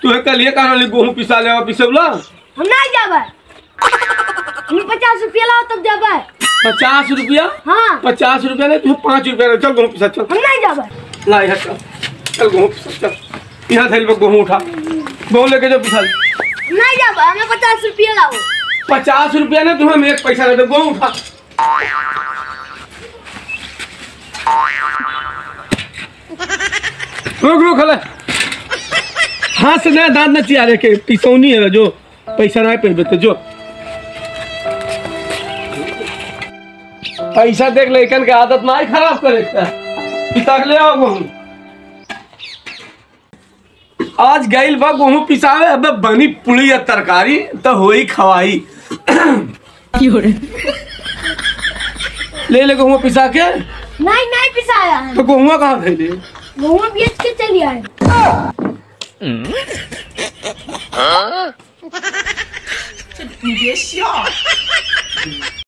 तू कल ये कहा गेहूं पिसा ले पिसवला हम नहीं जाबे। हम 50 रुपया लाओ तब जाबे। 50 रुपया? हाँ 50 रुपया नहीं, तू 5 रुपया ले। चल गेहूं पिसा चल। हम नहीं जाबे। ला यहाँ चल गेहूं पिसा चल। यहाँ थैली में गेहूं उठा, गेहूं लेके जो पिसा। नहीं जाबे, हमें 50 रुपया लाओ। 50 रुपया नहीं, तू हमें 1 पैसा ले दे। गेहूं उठा। रुक हले हाथ से नया दांत न चिया रे के पिसौनी है जो पैसा नहीं पे तो जो पैसा देख लेकिन के आदत ना ही खराब करे पिता ले आओ गेहूं। आज गइल बा गेहूं पिसावे, अब बनी पुली या तरकारी तो होई खवाई। ले गेहूं पिसा के। नहीं पिसाया है। तो गेहूं कहाँ भेजे? गेहूं बेच के चली आए। 你别笑。